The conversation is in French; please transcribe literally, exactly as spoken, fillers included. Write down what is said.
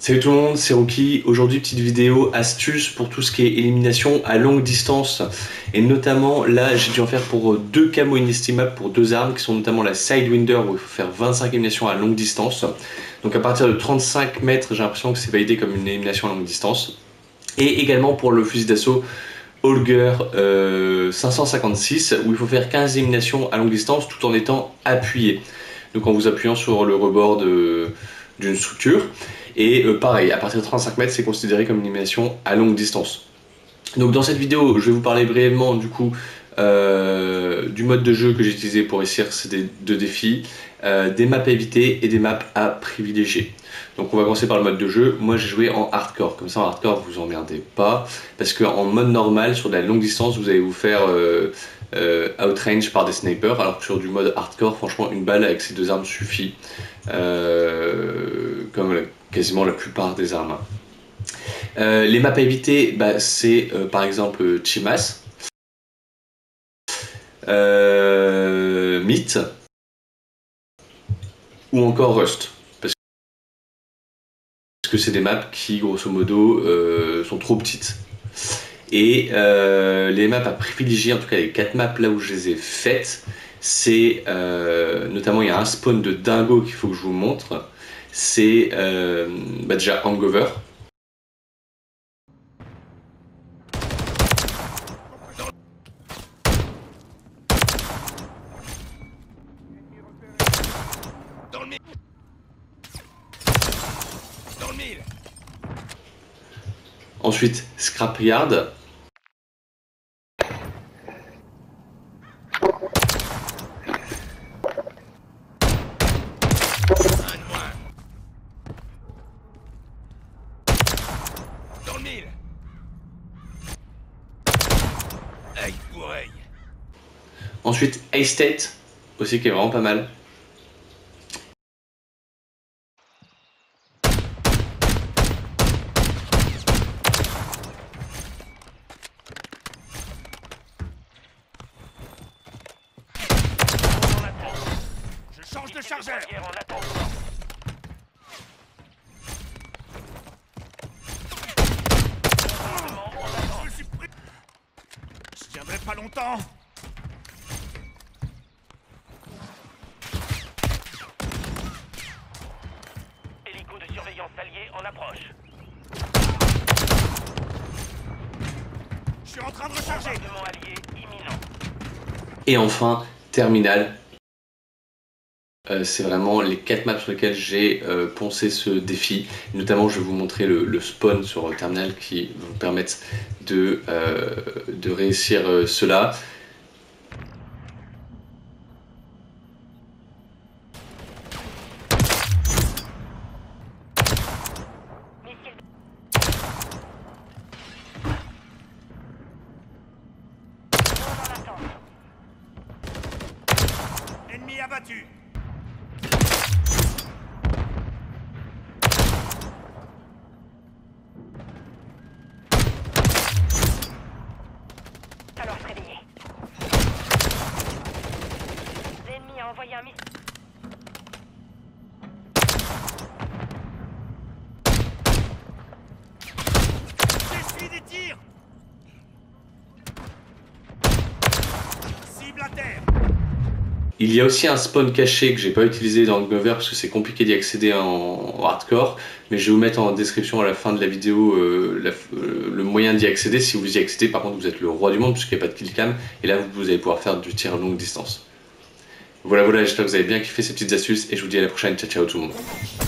Salut tout le monde, c'est Rookie. Aujourd'hui, petite vidéo astuce pour tout ce qui est élimination à longue distance. Et notamment, là, j'ai dû en faire pour deux camos inestimables pour deux armes qui sont notamment la Sidewinder où il faut faire vingt-cinq éliminations à longue distance. Donc à partir de trente-cinq mètres, j'ai l'impression que c'est validé comme une élimination à longue distance. Et également pour le fusil d'assaut Holger euh, cinq cent cinquante-six où il faut faire quinze éliminations à longue distance tout en étant appuyé. Donc en vous appuyant sur le rebord de d'une structure. Et euh, pareil, à partir de trente-cinq mètres, c'est considéré comme une élimination à longue distance. Donc dans cette vidéo, je vais vous parler brièvement du coup euh, du mode de jeu que j'ai utilisé pour réussir ces deux défis, euh, des maps à éviter et des maps à privilégier. Donc on va commencer par le mode de jeu. Moi j'ai joué en hardcore, comme ça en hardcore vous emmerdez pas, parce qu'en mode normal, sur de la longue distance, vous allez vous faire euh, euh, outrange par des snipers, alors que sur du mode hardcore, franchement une balle avec ces deux armes suffit, euh, comme la, quasiment la plupart des armes. Euh, les maps à éviter, bah, c'est euh, par exemple Chimas, euh, Myth ou encore Rust, parce que c'est des maps qui grosso modo euh, sont trop petites. Et euh, les maps à privilégier, en tout cas les quatre maps là où je les ai faites, c'est euh, notamment il y a un spawn de dingo qu'il faut que je vous montre, c'est euh, bah déjà Hangover. Dans le mille. Dans le mille. Ensuite, Scrapyard. Dans le mille. Aïe pour aïe. Ensuite, A-State, aussi qui est vraiment pas mal. Je change de chargeur. Je suis pris. Je tiendrai pas longtemps. Hélico de surveillance allié en approche. Je suis en train de recharger. Bombardement allié imminent. Et enfin, Terminal. Euh, c'est vraiment les quatre maps sur lesquelles j'ai euh, poncé ce défi. Notamment, je vais vous montrer le, le spawn sur Terminal qui vous permettre de, euh, de réussir euh, cela. Ennemi abattu. Alors se réveiller. L'ennemi a envoyé un missile. J'essuie des tirs. Cible à terre. Il y a aussi un spawn caché que j'ai pas utilisé dans Hangover parce que c'est compliqué d'y accéder en, en hardcore, mais je vais vous mettre en description à la fin de la vidéo euh, la, euh, le moyen d'y accéder. Si vous y accédez, par contre vous êtes le roi du monde puisqu'il n'y a pas de killcam, et là vous, vous allez pouvoir faire du tir à longue distance. Voilà voilà, j'espère que vous avez bien kiffé ces petites astuces et je vous dis à la prochaine, ciao ciao tout le monde.